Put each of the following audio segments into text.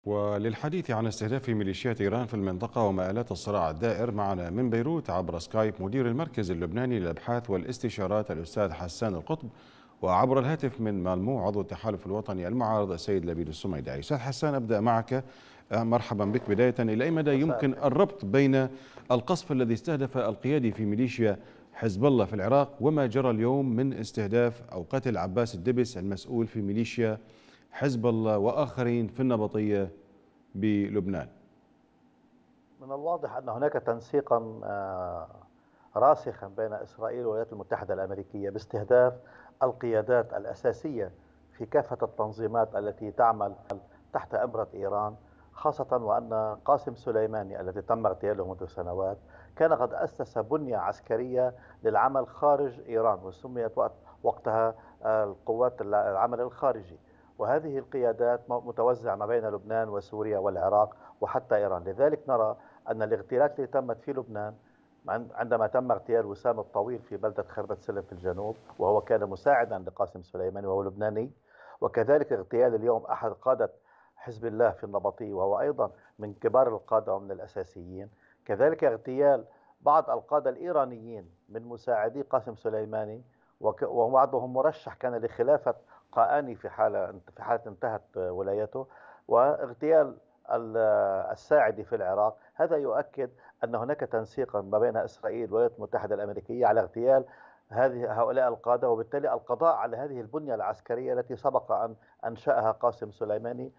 وللحديث عن استهداف ميليشيات إيران في المنطقة ومآلات الصراع الدائر، معنا من بيروت عبر سكايب مدير المركز اللبناني للأبحاث والاستشارات الأستاذ حسان القطب، وعبر الهاتف من مالمو عضو التحالف الوطني المعارض السيد لبيد السميدعي. أستاذ حسان، أبدأ معك. مرحبا بك. بداية، إلى أي مدى يمكن الربط بين القصف الذي استهدف القيادي في ميليشيا حزب الله في العراق وما جرى اليوم من استهداف أو قتل عباس الدبس المسؤول في ميليشيا حزب الله وآخرين في النبطية بلبنان؟ من الواضح أن هناك تنسيقا راسخا بين إسرائيل والولايات المتحدة الأمريكية باستهداف القيادات الأساسية في كافة التنظيمات التي تعمل تحت إمرة إيران، خاصة وأن قاسم سليماني الذي تم اغتياله منذ سنوات كان قد أسس بنية عسكرية للعمل خارج إيران، وسميت وقتها القوات العمل الخارجي. وهذه القيادات متوزعة ما بين لبنان وسوريا والعراق وحتى إيران. لذلك نرى أن الاغتيالات التي تمت في لبنان عندما تم اغتيال وسام الطويل في بلدة خربة سلم في الجنوب، وهو كان مساعدا لقاسم سليماني وهو لبناني، وكذلك اغتيال اليوم أحد قادة حزب الله في النبطي وهو أيضا من كبار القادة ومن الأساسيين، كذلك اغتيال بعض القادة الإيرانيين من مساعدي قاسم سليماني، وبعضهم مرشح كان لخلافة قاآني في حالة انتهت ولايته، واغتيال الساعدي في العراق. هذا يؤكد أن هناك تنسيقا ما بين إسرائيل والولايات المتحدة الأمريكية على اغتيال هؤلاء القادة، وبالتالي القضاء على هذه البنية العسكرية التي سبق أن أنشأها قاسم سليماني،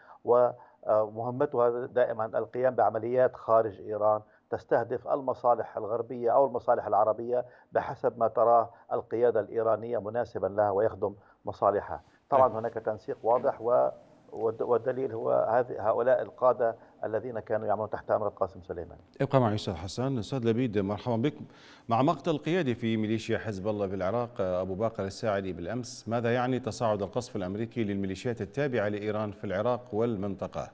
ومهمتها دائما القيام بعمليات خارج إيران تستهدف المصالح الغربية أو المصالح العربية بحسب ما تراه القيادة الإيرانية مناسبا لها ويخدم مصالحها. طبعا هناك تنسيق واضح، والدليل هو هؤلاء القادة الذين كانوا يعملون تحت أمر القاسم سليماني. ابقى معي أستاذ حسان. أستاذ لبيد، مرحبا بك. مع مقتل القيادي في ميليشيا حزب الله بالعراق أبو باقر الساعدي بالأمس، ماذا يعني تصاعد القصف الأمريكي للميليشيات التابعة لإيران في العراق والمنطقة؟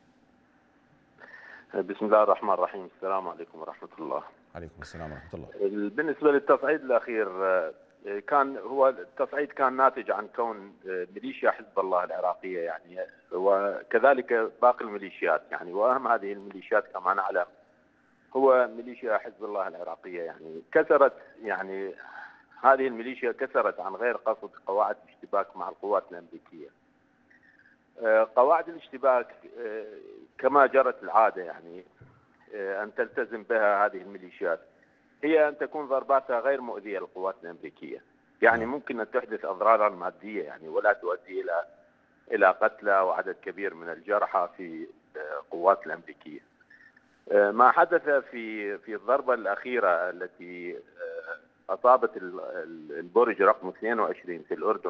بسم الله الرحمن الرحيم. السلام عليكم ورحمة الله. عليكم السلام ورحمة الله. بالنسبة للتصعيد الأخير، التصعيد كان ناتج عن كون ميليشيا حزب الله العراقية يعني، وكذلك باقي الميليشيات يعني، وأهم هذه الميليشيات كما نعلم هو ميليشيا حزب الله العراقية يعني. هذه الميليشيا كسرت عن غير قصد قواعد الاشتباك مع القوات الأمريكية. قواعد الاشتباك كما جرت العادة يعني أن تلتزم بها هذه الميليشيات هي أن تكون ضرباتها غير مؤذية للقوات الأمريكية، يعني ممكن أن تحدث أضرارا مادية يعني، ولا تؤدي إلى قتلى وعدد كبير من الجرحى في القوات الأمريكية. ما حدث في الضربة الأخيرة التي أصابت البرج رقم 22 في الأردن،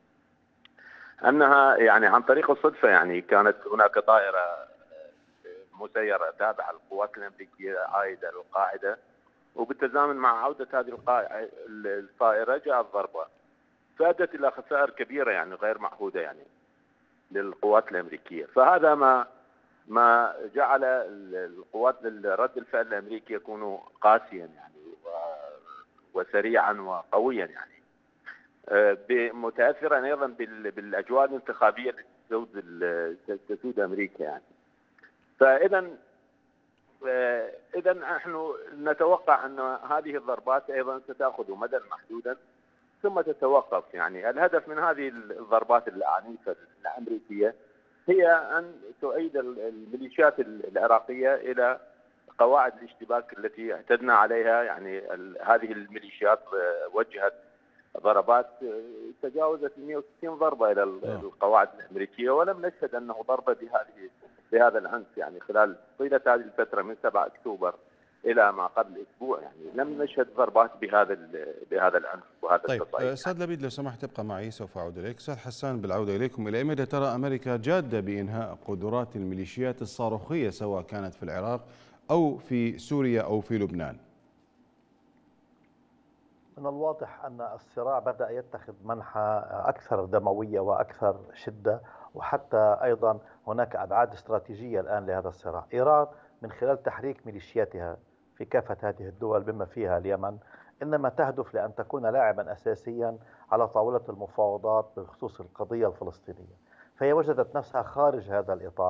أنها يعني عن طريق الصدفة يعني كانت هناك طائرة مسيرة تابعة للقوات الأمريكية عائدة للقاعدة، وبالتزامن مع عودة هذه الطائرة جاءت ضربة فأدت إلى خسائر كبيرة يعني غير معهودة يعني للقوات الأمريكية. فهذا ما جعل القوات رد الفعل الأمريكي يكون قاسيا يعني وسريعا وقويا يعني، متأثرا أيضا بالأجواء الانتخابية التي تسود أمريكا يعني. إذا نحن نتوقع أن هذه الضربات أيضا ستأخذ مدى محدودا ثم تتوقف يعني. الهدف من هذه الضربات العنيفة الأمريكية هي أن تؤيد الميليشيات العراقية إلى قواعد الاشتباك التي اعتدنا عليها يعني. هذه الميليشيات وجهت ضربات تجاوزت 160 ضربة إلى القواعد الأمريكية، ولم نشهد أنه ضربة بهذا العنف يعني خلال طيلة هذه الفترة من 7 أكتوبر إلى ما قبل أسبوع يعني. لم نشهد ضربات بهذا العنف وهذا التصعيد. طيب أستاذ لبيد، لو سمحت تبقى معي، سوف أعود إليك. أستاذ حسان، بالعودة إليكم، إلى أي مدى ترى أمريكا جادة بإنهاء قدرات الميليشيات الصاروخية سواء كانت في العراق أو في سوريا أو في لبنان؟ من الواضح أن الصراع بدأ يتخذ منحى أكثر دموية وأكثر شدة، وحتى أيضا هناك أبعاد استراتيجية الآن لهذا الصراع. إيران من خلال تحريك ميليشياتها في كافة هذه الدول بما فيها اليمن إنما تهدف لأن تكون لاعبا أساسيا على طاولة المفاوضات بخصوص القضية الفلسطينية، فهي وجدت نفسها خارج هذا الإطار،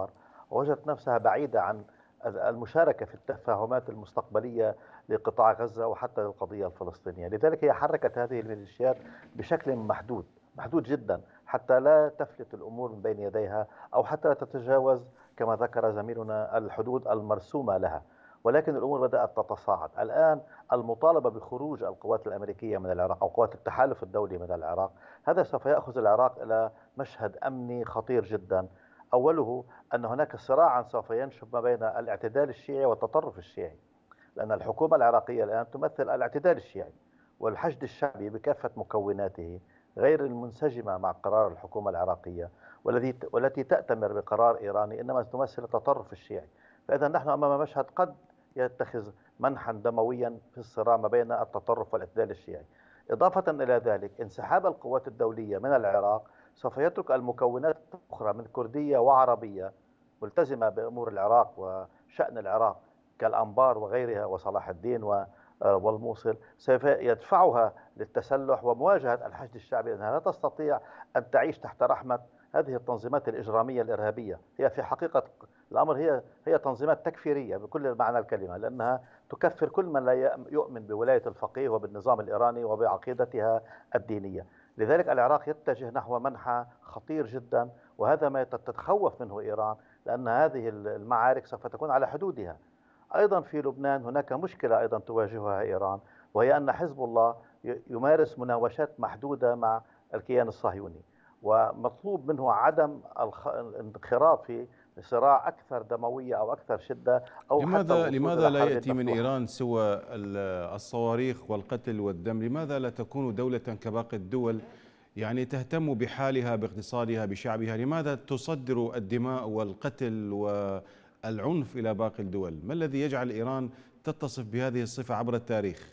ووجدت نفسها بعيدة عن المشاركة في التفاهمات المستقبلية لقطاع غزة وحتى للقضية الفلسطينية. لذلك هي حركت هذه الميليشيات بشكل محدود جدا، حتى لا تفلت الأمور من بين يديها، أو حتى لا تتجاوز كما ذكر زميلنا الحدود المرسومة لها. ولكن الأمور بدأت تتصاعد الآن. المطالبة بخروج القوات الأمريكية من العراق أو قوات التحالف الدولي من العراق، هذا سوف يأخذ العراق إلى مشهد أمني خطير جدا. أوله أن هناك صراعا سوف ينشب ما بين الاعتدال الشيعي والتطرف الشيعي، لأن الحكومة العراقية الآن تمثل الاعتدال الشيعي، والحشد الشعبي بكافة مكوناته غير المنسجمة مع قرار الحكومة العراقية والتي تأتمر بقرار إيراني، إنما تمثل التطرف الشيعي. فإذا نحن أمام مشهد قد يتخذ منحا دمويا في الصراع ما بين التطرف والاعتدال الشيعي. إضافة إلى ذلك، انسحاب القوات الدولية من العراق سوف يترك المكونات الأخرى من كردية وعربية ملتزمة بأمور العراق وشأن العراق كالأنبار وغيرها وصلاح الدين والموصل، سوف يدفعها للتسلح ومواجهة الحشد الشعبي، لأنها لا تستطيع أن تعيش تحت رحمة هذه التنظيمات الإجرامية الإرهابية. هي في حقيقة الأمر هي تنظيمات تكفيرية بكل معنى الكلمة، لأنها تكفر كل من لا يؤمن بولاية الفقيه وبالنظام الإيراني وبعقيدتها الدينية. لذلك العراق يتجه نحو منحى خطير جدا، وهذا ما تتخوف منه إيران، لأن هذه المعارك سوف تكون على حدودها. أيضا في لبنان هناك مشكلة أيضا تواجهها إيران، وهي أن حزب الله يمارس مناوشات محدودة مع الكيان الصهيوني، ومطلوب منه عدم الانخراط في صراع أكثر دموية أو أكثر شدة، أو حتى الوصول لماذا إلى لا حرب يأتي من مفتوحة. إيران سوى الصواريخ والقتل والدم؟ لماذا لا تكون دولة كباقي الدول يعني تهتم بحالها، باقتصادها، بشعبها؟ لماذا تصدر الدماء والقتل والعنف إلى باقي الدول؟ ما الذي يجعل إيران تتصف بهذه الصفة عبر التاريخ؟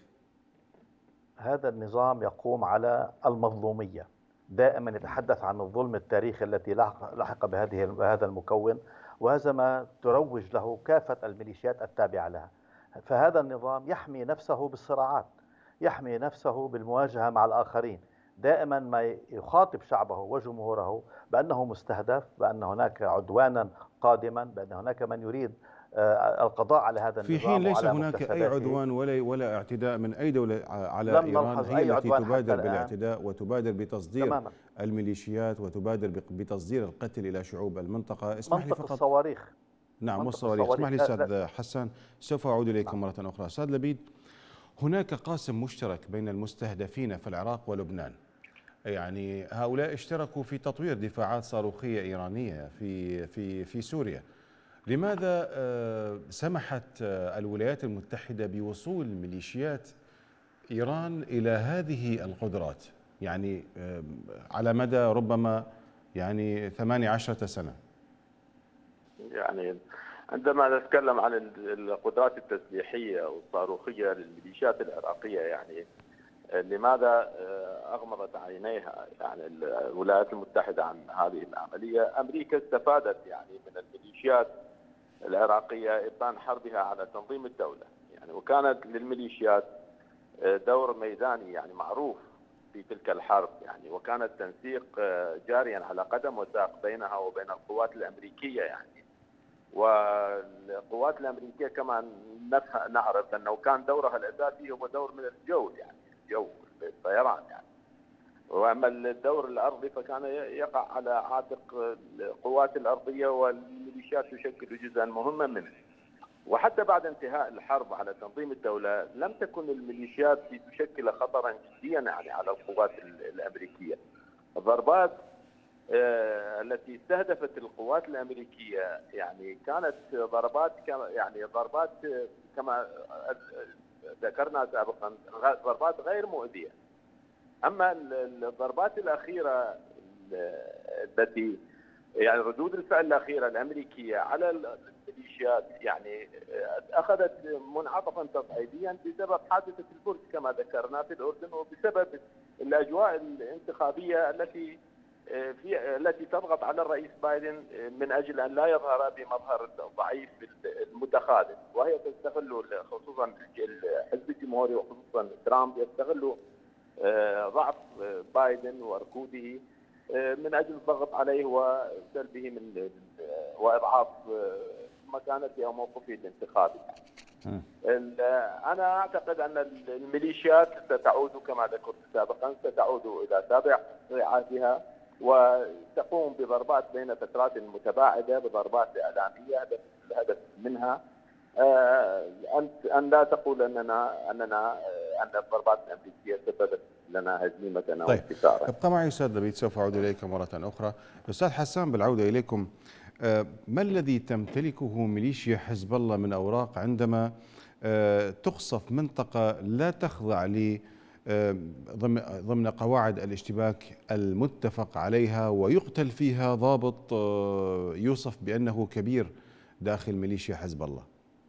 هذا النظام يقوم على المظلومية، دائما يتحدث عن الظلم التاريخي التي لحق بهذا المكون، وهذا ما تروج له كافة الميليشيات التابعة لها. فهذا النظام يحمي نفسه بالصراعات، يحمي نفسه بالمواجهة مع الآخرين، دائما ما يخاطب شعبه وجمهوره بأنه مستهدف، بأن هناك عدوانا قادما، بأن هناك من يريد القضاء على هذا في حين النظام ليس وعلى هناك أي مكتسباته. عدوان ولا اعتداء من أي دولة على لم إيران. نلحظ هي أي التي عدوان حتى تبادر الآن. بالاعتداء وتبادر بتصدير تماما. الميليشيات وتبادر بتصدير القتل إلى شعوب المنطقة. اسمح لي منطق فقط. الصواريخ. نعم، منطق والصواريخ. اسمح الصواريخ لي لا. أستاذ حسان، سوف أعود إليكم نعم. مرة أخرى. أستاذ لبيد، هناك قاسم مشترك بين المستهدفين في العراق ولبنان، يعني هؤلاء اشتركوا في تطوير دفاعات صاروخية إيرانية في سوريا. لماذا سمحت الولايات المتحدة بوصول ميليشيات إيران إلى هذه القدرات، يعني على مدى ربما يعني 18 سنة؟ يعني عندما نتكلم عن القدرات التسليحية والصاروخية للميليشيات العراقية، يعني لماذا أغمضت عينيها يعني الولايات المتحدة عن هذه العملية؟ أمريكا استفادت يعني من الميليشيات العراقية إبان حربها على تنظيم الدولة، يعني وكانت للميليشيات دور ميداني يعني معروف في تلك الحرب، يعني وكان التنسيق جاريا على قدم وساق بينها وبين القوات الأمريكية يعني. والقوات الأمريكية كما نعرف أنه كان دورها الأساسي هو دور من الجو، يعني الجو الطيران يعني. واما الدور الارضي فكان يقع على عاتق القوات الارضيه، والميليشيات تشكل جزءا مهما منه. وحتى بعد انتهاء الحرب على تنظيم الدوله لم تكن الميليشيات تشكل خطرا جديا يعني على القوات الامريكيه. الضربات التي استهدفت القوات الامريكيه يعني كانت ضربات كما ذكرنا سابقا، ضربات غير مؤذيه. اما الضربات الاخيره التي يعني ردود الفعل الاخيره الامريكيه على الميليشيات يعني اخذت منعطفا تصعيديا بسبب حادثه البرج كما ذكرنا في الاردن، وبسبب الاجواء الانتخابيه التي تضغط على الرئيس بايدن من اجل ان لا يظهر بمظهر ضعيف المتخاذل، وهي تستغل خصوصا الحزب الجمهوري وخصوصا ترامب يستغل ضعف بايدن وركوده من اجل الضغط عليه وسلبه من واضعاف مكانته او موقفه الانتخابي. انا اعتقد ان الميليشيات ستعود كما ذكرت سابقا، ستعود الى سابع صراعاتها وتقوم بضربات بين فترات متباعده، بضربات اعلاميه. الهدف منها ان لا تقول ان الضربات الامريكيه سببت لنا هزيمه او طيب، انتصارا. ابقى معي استاذ لبيد، سوف اعود اليك مره اخرى. استاذ حسان، بالعوده اليكم، ما الذي تمتلكه ميليشيا حزب الله من اوراق عندما تقصف منطقه لا تخضع ل ضمن قواعد الاشتباك المتفق عليها، ويقتل فيها ضابط يوصف بانه كبير داخل ميليشيا حزب الله؟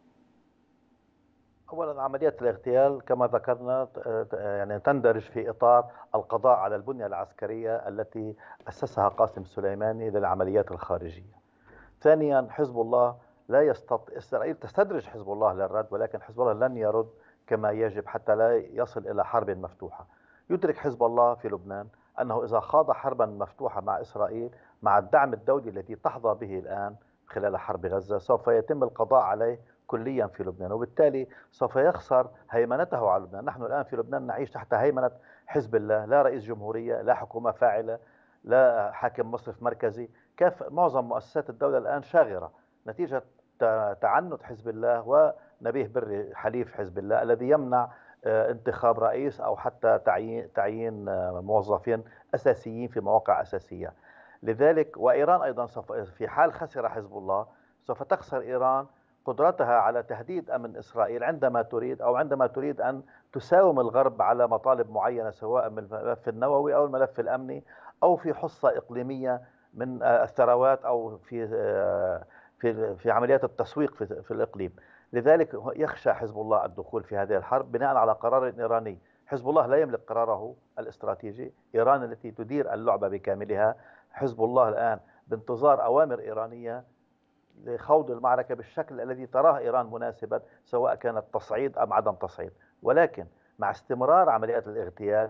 أولا، عملية الاغتيال كما ذكرنا يعني تندرج في إطار القضاء على البنية العسكرية التي أسسها قاسم سليماني للعمليات الخارجية. ثانيا، حزب الله لا يستطيع، إسرائيل تستدرج حزب الله للرد، ولكن حزب الله لن يرد كما يجب حتى لا يصل إلى حرب مفتوحة. يدرك حزب الله في لبنان أنه إذا خاض حربا مفتوحة مع إسرائيل مع الدعم الدولي الذي تحظى به الآن خلال حرب غزة، سوف يتم القضاء عليه كليا في لبنان، وبالتالي سوف يخسر هيمنته على لبنان. نحن الآن في لبنان نعيش تحت هيمنة حزب الله، لا رئيس جمهورية، لا حكومة فاعلة، لا حاكم مصرف مركزي. معظم مؤسسات الدولة الآن شاغرة نتيجة تعنت حزب الله ونبيه بري حليف حزب الله الذي يمنع انتخاب رئيس أو حتى تعيين موظفين أساسيين في مواقع أساسية. لذلك وإيران أيضا في حال خسر حزب الله سوف تخسر إيران قدرتها على تهديد أمن إسرائيل عندما تريد أن تساوم الغرب على مطالب معينة، سواء من الملف النووي أو الملف الأمني أو في حصة إقليمية من الثروات أو في عمليات التسويق في الإقليم. لذلك يخشى حزب الله الدخول في هذه الحرب بناء على قرار إيراني. حزب الله لا يملك قراره الاستراتيجي، إيران التي تدير اللعبة بكاملها. حزب الله الآن بانتظار أوامر إيرانية لخوض المعركة بالشكل الذي تراه إيران مناسبا، سواء كانت تصعيد أم عدم تصعيد. ولكن مع استمرار عمليات الاغتيال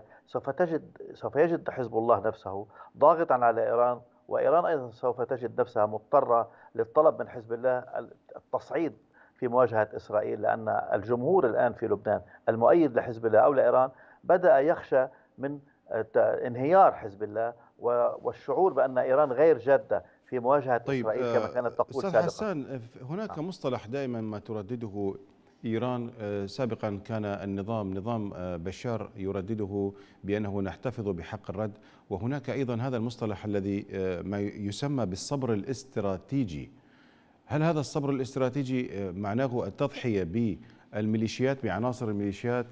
سوف يجد حزب الله نفسه ضاغطا على إيران، وإيران أيضا سوف تجد نفسها مضطرة للطلب من حزب الله التصعيد في مواجهة إسرائيل، لأن الجمهور الآن في لبنان المؤيد لحزب الله أو لإيران بدأ يخشى من انهيار حزب الله والشعور بأن إيران غير جادة في مواجهة إسرائيل كما كانت تقول أستاذ سابقا. حسان، هناك مصطلح دائما ما تردده إيران، سابقا كان نظام بشار يردده بأنه نحتفظ بحق الرد، وهناك أيضا هذا المصطلح الذي ما يسمى بالصبر الاستراتيجي. هل هذا الصبر الاستراتيجي معناه التضحية بالميليشيات، بعناصر الميليشيات،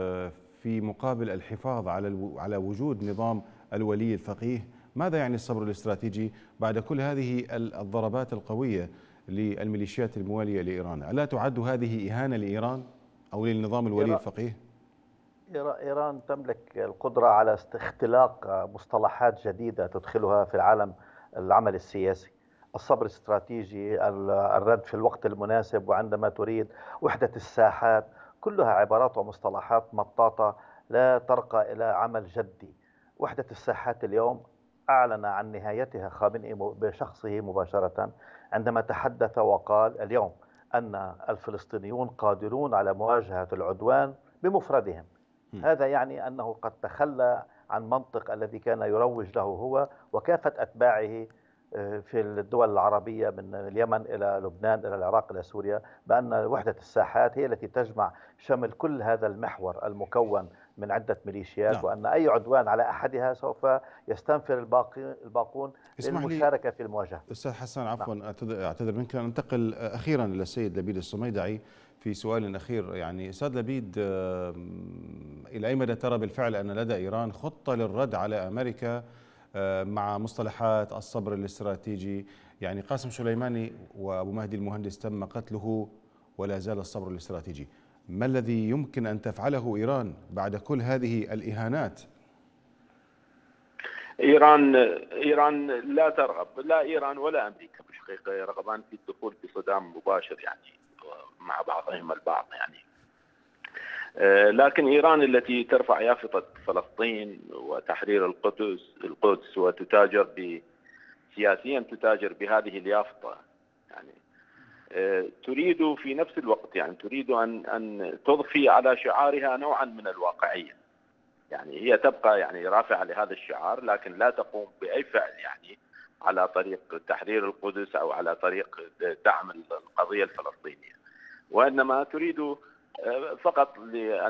في مقابل الحفاظ على وجود نظام الولي الفقيه؟ ماذا يعني الصبر الاستراتيجي بعد كل هذه الضربات القوية للميليشيات الموالية لإيران؟ ألا تعد هذه إهانة لإيران أو للنظام الولي الفقيه؟ إيران تملك القدرة على اختلاق مصطلحات جديدة تدخلها في العمل السياسي. الصبر الاستراتيجي، الرد في الوقت المناسب وعندما تريد، وحدة الساحات، كلها عبارات ومصطلحات مطاطة لا ترقى إلى عمل جدي. وحدة الساحات اليوم أعلن عن نهايتها خامنئي بشخصه مباشرة عندما تحدث وقال اليوم أن الفلسطينيون قادرون على مواجهة العدوان بمفردهم. هذا يعني أنه قد تخلى عن منطق الذي كان يروج له هو وكافة أتباعه في الدول العربية من اليمن إلى لبنان إلى العراق إلى سوريا، بأن وحدة الساحات هي التي تجمع شمل كل هذا المحور المكون من عدة ميليشيات. نعم. وأن أي عدوان على أحدها سوف يستنفر الباقون للمشاركة في المواجهة. أستاذ حسان، عفوا، نعم. أعتذر منك، ننتقل أخيرا إلى السيد لبيد الصميدعي في سؤال أخير. يعني أستاذ لبيد، إلى أي مدى ترى بالفعل أن لدى إيران خطة للرد على أمريكا مع مصطلحات الصبر الاستراتيجي؟ يعني قاسم سليماني وأبو مهدي المهندس تم قتله ولا زال الصبر الاستراتيجي. ما الذي يمكن أن تفعله إيران بعد كل هذه الإهانات؟ إيران لا ترغب، لا إيران ولا أمريكا بالحقيقة يرغبان في الدخول في صدام مباشر يعني مع بعضهم البعض. يعني لكن إيران التي ترفع يافطة فلسطين وتحرير القدس وتتاجر سياسيا تتاجر بهذه اليافطة، يعني تريد في نفس الوقت يعني تريد أن تضفي على شعارها نوعا من الواقعية. يعني هي تبقى يعني رافعة لهذا الشعار، لكن لا تقوم بأي فعل يعني على طريق تحرير القدس أو على طريق دعم القضية الفلسطينية، وإنما تريد فقط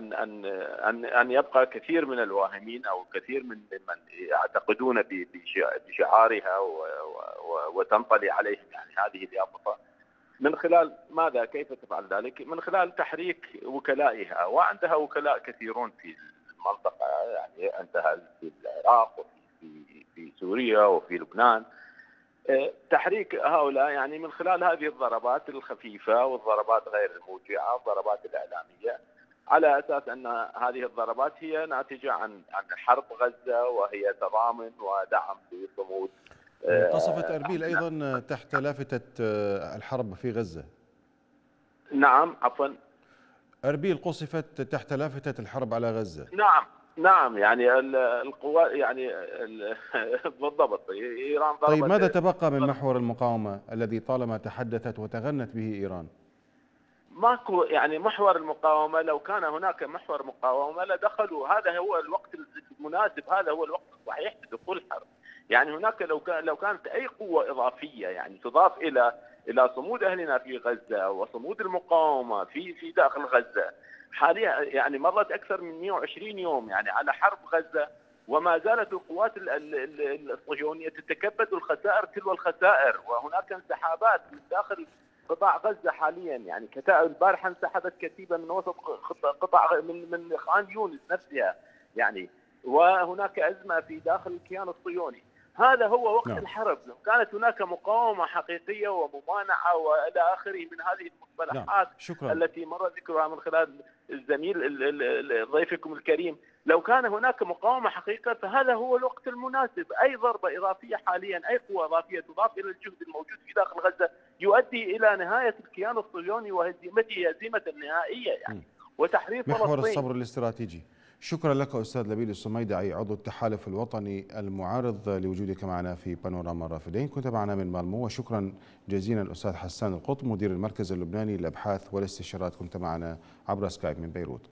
أن يبقى كثير من الواهمين أو كثير من يعتقدون بشعارها وتنطلي عليهم يعني هذه اليافطة. من خلال ماذا؟ كيف تفعل ذلك؟ من خلال تحريك وكلائها، وعندها وكلاء كثيرون في المنطقة، يعني عندها في العراق وفي سوريا وفي لبنان. تحريك هؤلاء يعني من خلال هذه الضربات الخفيفة والضربات غير الموجعة، الضربات الإعلامية، على أساس أن هذه الضربات هي ناتجة عن حرب غزة، وهي تضامن ودعم لصمود. قصفت أربيل أيضا تحت لافتة الحرب في غزة. نعم عفوا، أربيل قصفت تحت لافتة الحرب على غزة. نعم يعني القوات يعني بالضبط إيران ضربت. طيب ماذا تبقى من محور المقاومة الذي طالما تحدثت وتغنت به إيران؟ ماكو يعني محور المقاومة. لو كان هناك محور مقاومة لدخلوا، هذا هو الوقت المناسب، هذا هو الوقت الصحيح لدخول الحرب. يعني هناك لو كانت أي قوة إضافية يعني تضاف إلى صمود أهلنا في غزة وصمود المقاومة في داخل غزة. حاليا يعني مرت أكثر من 120 يوم يعني على حرب غزة، وما زالت القوات الصهيونية تتكبد الخسائر تلو الخسائر، وهناك انسحابات من داخل قطاع غزة حاليا. يعني كتائب البارحة انسحبت كتيبة من وسط قطاع من خان يونس نفسها يعني، وهناك أزمة في داخل الكيان الصهيوني. هذا هو وقت الحرب. لو كانت هناك مقاومة حقيقية وممانعة وإلى آخره من هذه المصطلحات التي مر ذكرها من خلال الزميل ضيفكم الكريم، لو كان هناك مقاومة حقيقية فهذا هو الوقت المناسب. أي ضربة إضافية حاليا، أي قوة إضافية تضاف إلى الجهد الموجود في داخل غزة يؤدي إلى نهاية الكيان الصهيوني وهزيمته هزيمة نهائية يعني، وتحرير فلسطين. محور الصبر الاستراتيجي. شكرا لك أستاذ لبيد الصميدعي، عضو التحالف الوطني المعارض، لوجودك معنا في بانوراما الرافدين. كنت معنا من مالمو. وشكرا جزيلا الأستاذ حسان القطب، مدير المركز اللبناني للأبحاث والاستشارات، كنت معنا عبر سكايب من بيروت.